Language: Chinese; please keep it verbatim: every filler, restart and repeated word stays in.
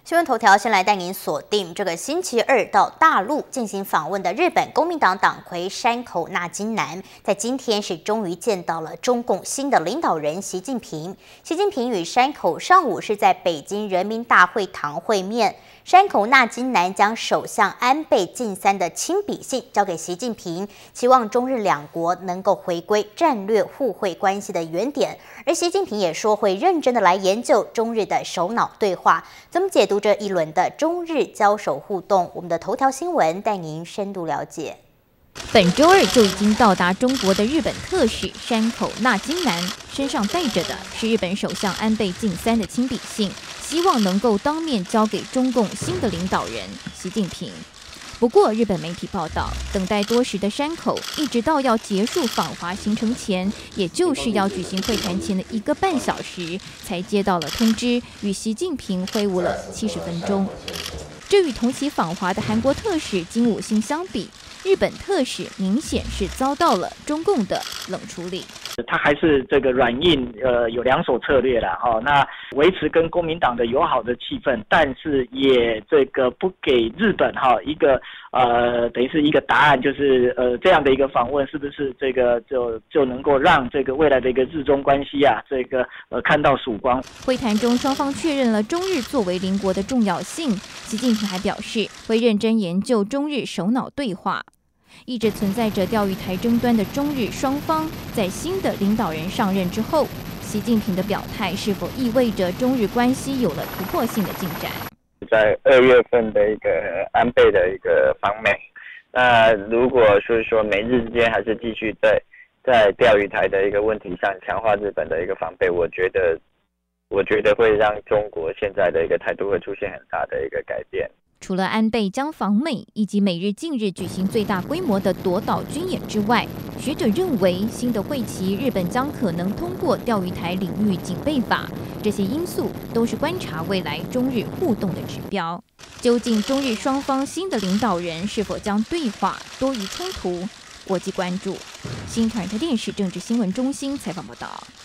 新闻头条先来带您锁定这个星期二到大陆进行访问的日本公民党党魁山口那津男，在今天是终于见到了中共新的领导人习近平。习近平与山口上午是在北京人民大会堂会面。山口那津男将首相安倍晋三的亲笔信交给习近平，期望中日两国能够回归战略互惠关系的原点。而习近平也说会认真的来研究中日的首脑对话。怎么解读这一轮的中日交手互动？我们的头条新闻带您深度了解。 本周二就已经到达中国的日本特使山口那津男，身上带着的是日本首相安倍晋三的亲笔信，希望能够当面交给中共新的领导人习近平。不过，日本媒体报道，等待多时的山口，一直到要结束访华行程前，也就是要举行会谈前的一个半小时，才接到了通知，与习近平会晤了七十分钟。这与同期访华的韩国特使金武星相比，日本特使明显是遭到了中共的冷处理。 他还是这个软硬呃有两手策略啦，哈、哦，那维持跟国民党的友好的气氛，但是也这个不给日本哈、哦、一个呃等于是一个答案，就是呃这样的一个访问是不是这个就就能够让这个未来的一个日中关系啊这个呃看到曙光。 会谈中，双方确认了中日作为邻国的重要性。习近平还表示会认真研究中日首脑对话。一直存在着钓鱼台争端的中日双方，在新的领导人上任之后，习近平的表态是否意味着中日关系有了突破性的进展？ 在二月份的一个安倍的一个访美，那如果是说美日之间还是继续在在钓鱼台的一个问题上强化日本的一个防备，我觉得我觉得会让中国现在的一个态度会出现很大的一个改变。 除了安倍将访美以及美日近日举行最大规模的夺岛军演之外，学者认为新的会期日本将可能通过钓鱼台领域警备法，这些因素都是观察未来中日互动的指标。究竟中日双方新的领导人是否将对话多于冲突？国际关注。新唐人台电视政治新闻中心采访报道。